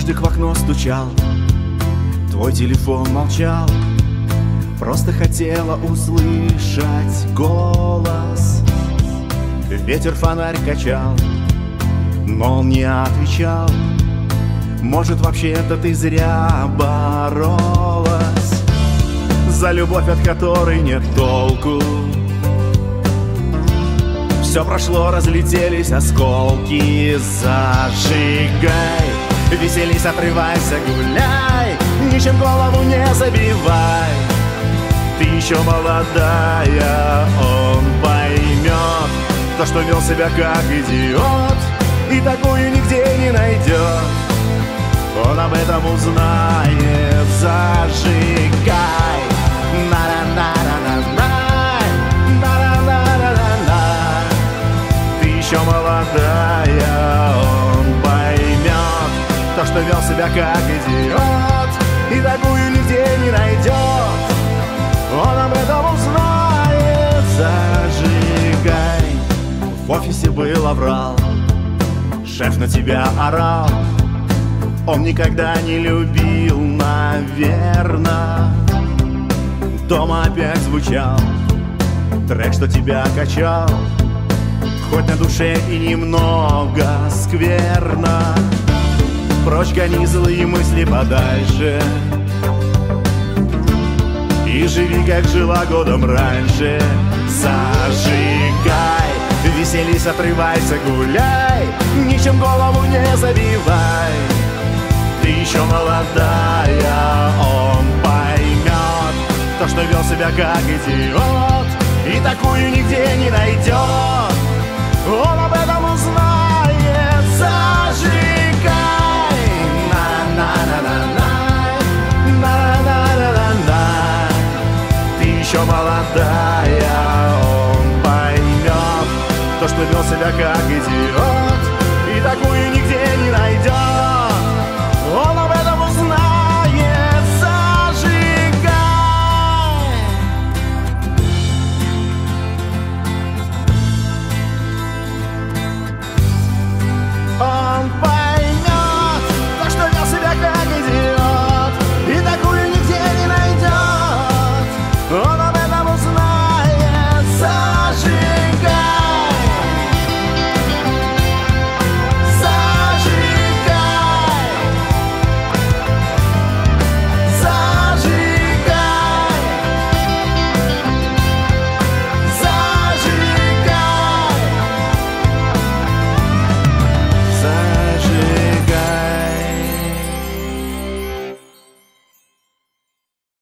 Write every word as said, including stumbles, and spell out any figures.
Дождик в окно стучал, твой телефон молчал. Просто хотела услышать голос. Ветер фонарь качал, но он не отвечал. Может, вообще-то ты зря боролась за любовь, от которой нет толку. Все прошло, разлетелись осколки. Зажигай, веселись, отрывайся, гуляй, ничем голову не забивай. Ты еще молодая, он поймет то, что вел себя как идиот, и такую нигде не найдет. Он об этом узнает. Зажигай, на-на-на-на-на-на, на-на-на-на-на-на. Ты еще молодая, он поймет то, что вел себя как идиот, и такую нигде не найдет. Он об этом узнает. Зажигай. В офисе был аврал, шеф на тебя орал. Он никогда не любил, наверно. Дома опять звучал трек, что тебя качал, хоть на душе и немного скверно. Прочь гони злые мысли подальше и живи, как жила годом раньше. Зажигай, веселись, отрывайся, гуляй, ничем голову не забивай. Ты еще молодая, он поймет то, что вел себя как идиот, и такую нигде не найдет. Он об этом узнает. Зажигай, на-на-на-на-на, на-на-на-на-на. Ты еще молодая, он поймет то, что вел себя как идиот,